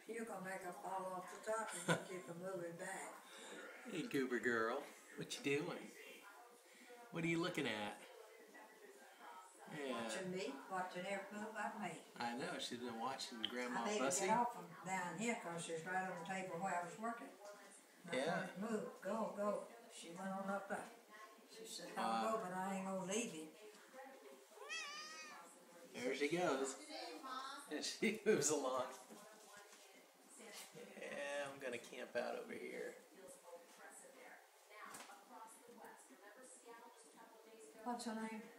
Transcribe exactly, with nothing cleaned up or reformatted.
You're gonna make her fall off the top and you keep her moving back. Hey, Goober girl, what you doing? What are you looking at? Yeah. Watching me, watching every move I make. I know, she's been watching Grandma I need Fussy. to get off from down here because she's right on the table where I was working. And I Yeah. told her, move, go, go. She went on up there. She said, I'll Uh, go, but I ain't gonna leave you. There she goes. And she moves along. Yeah, I'm gonna camp out over here. What's her name?